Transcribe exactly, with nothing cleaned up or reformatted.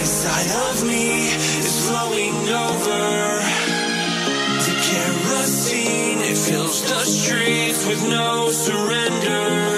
Inside of me is flowing over to kerosene. It fills the streets with no surrender.